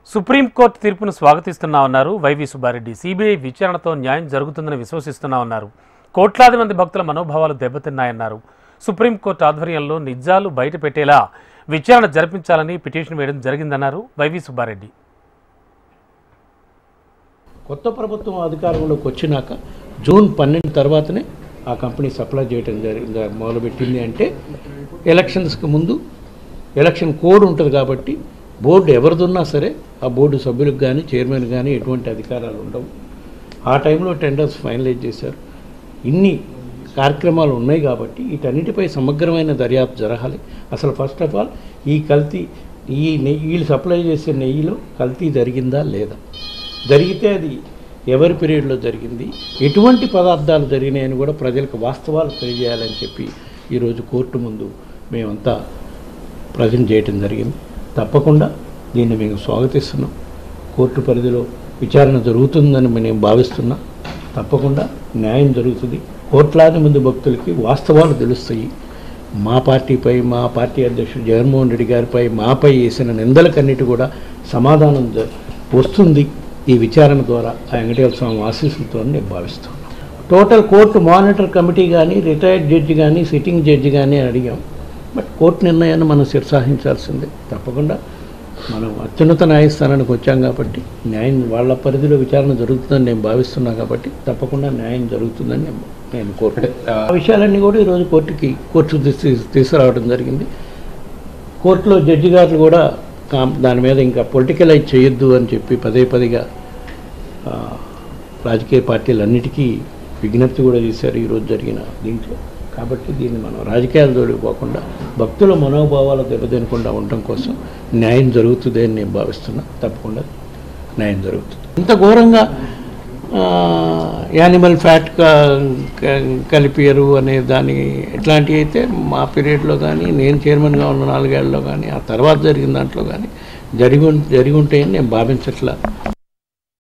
Supreme court తీర్పును స్వాగతిస్తున్నామన్నారు YV Subbareddy. CBI విచారణతో న్యాయం జరుగుతుందని విశ్వసిస్తున్నామన్నారు. కోట్లాది మంది భక్తుల మనోభావాలు దెబ్బతిన్నాయన్నారు. సుప్రీంకోర్టు ఆధ్వర్యంలో నిజాలు బయటపెట్టేలా విచారణ జరిపించాలని పిటిషన్ వేయడం జరిగిందన్నారు వైవి సుబ్బారెడ్డి. కొత్త ప్రభుత్వం అధికారంలోకి వచ్చినాక జూన్ 12 తర్వాతనే ఆ కంపెనీ సప్లై చేయడం మొదలుపెట్టింది. అంటే ఎలక్షన్స్కి ముందు ఎలక్షన్ కోడ్ ఉంటుంది కాబట్టి బోర్డు ఎవరిదున్నా సరే ఆ బోర్డు సభ్యులకు కానీ చైర్మన్ కానీ ఎటువంటి అధికారాలు ఉండవు. ఆ టైంలో టెండర్స్ ఫైనలైజ్ చేశారు. ఇన్ని కార్యక్రమాలు ఉన్నాయి కాబట్టి వీటన్నిటిపై సమగ్రమైన దర్యాప్తు జరగాలి. అసలు ఫస్ట్ ఆఫ్ ఆల్ ఈ కల్తీ వీళ్ళు సప్లై చేసే నెయ్యిలో కల్తీ జరిగిందా లేదా, జరిగితే అది ఎవరి పీరియడ్లో జరిగింది, ఎటువంటి పదార్థాలు జరిగినాయని కూడా ప్రజలకు వాస్తవాలు తెలియజేయాలని చెప్పి ఈరోజు కోర్టు ముందు మేమంతా ప్రజెంట్ చేయడం జరిగింది. తప్పకుండా దీన్ని మేము స్వాగతిస్తున్నాం. కోర్టు పరిధిలో విచారణ జరుగుతుందని మేము భావిస్తున్నాం. తప్పకుండా న్యాయం జరుగుతుంది. కోట్లాది మంది భక్తులకి వాస్తవాలు తెలుస్తాయి. మా పార్టీపై, మా పార్టీ అధ్యక్షుడు జగన్మోహన్ రెడ్డి గారిపై, మాపై వేసిన నిందలకన్నిటి కూడా సమాధానం వస్తుంది ఈ విచారణ ద్వారా. ఆ వెంకటేశ్వర స్వామి ఆశీస్సులతో నేను భావిస్తున్నాను. టోటల్ కోర్టు మానిటర్ కమిటీ కానీ, రిటైర్డ్ జడ్జి కానీ, సిట్టింగ్ జడ్జి కానీ అడిగాం. బట్ కోర్టు నిర్ణయాన్ని మనం శిరసాహించాల్సిందే. తప్పకుండా మనం అత్యున్నత న్యాయస్థానానికి వచ్చాం కాబట్టి న్యాయం వాళ్ళ పరిధిలో విచారణ జరుగుతుందని నేను భావిస్తున్నాను. కాబట్టి తప్పకుండా న్యాయం జరుగుతుందని నేను కోరుకుంటున్నాను. ఆ విషయాలన్నీ కూడా ఈరోజు కోర్టు తీసుకురావడం జరిగింది. కోర్టులో జడ్జి గారు కూడా దాని మీద ఇంకా పొలిటికలైజ్ చేయొద్దు అని చెప్పి పదేగా రాజకీయ పార్టీలన్నిటికీ విజ్ఞప్తి కూడా చేశారు ఈరోజు జరిగిన దీంట్లో. కాబట్టి దీన్ని మనం రాజకీయాల జోలికి పోకుండా భక్తుల మనోభావాలు దెబ్బతినకుండా ఉండటం కోసం న్యాయం జరుగుతుంది అని నేను భావిస్తున్నా. తప్పకుండా న్యాయం జరుగుతుంది. ఇంత ఘోరంగా యానిమల్ ఫ్యాట్ కలిపారు అనే దాని ఎట్లాంటివి అయితే మా పీరియడ్లో కానీ, నేను చైర్మన్గా ఉన్న 4 ఏళ్లలో కానీ, ఆ తర్వాత జరిగిన దాంట్లో కానీ జరిగి ఉంటాయని నేను భావించట్లా.